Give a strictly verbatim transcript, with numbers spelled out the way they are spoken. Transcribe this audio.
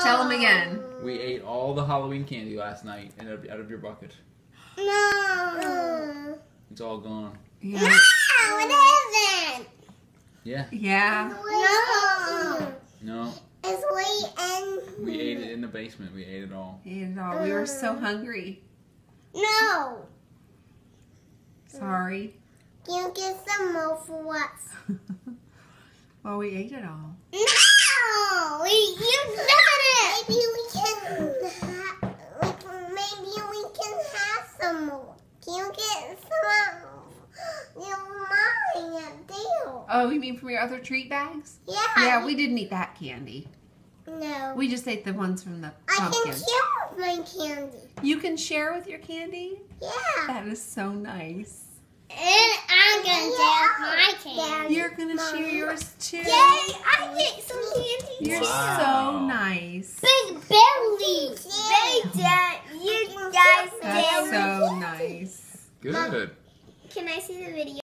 Tell them again. We ate all the Halloween candy last night and out of your bucket. No. It's all gone. Yeah. No, it isn't. Yeah. Yeah. No. No. It's way in. We ate it in the basement. We ate it all. And all. We were so hungry. No. Sorry. Can you get some more for us? Well, we ate it all. No, we, you did it. Maybe we can. Ha we can maybe we can have some more. Can you get some of your mine deal? Oh, you mean from your other treat bags? Yeah. Yeah, we didn't eat that candy. No. We just ate the ones from the I can pumpkin. share with my candy. You can share with your candy? Yeah. That is so nice. And I'm gonna share my candy. You're going to share yours too. Yay! I get some candy You're too. Wow. so nice. Big belly. They did. You guys That's did. so nice. Good. Can I see the video?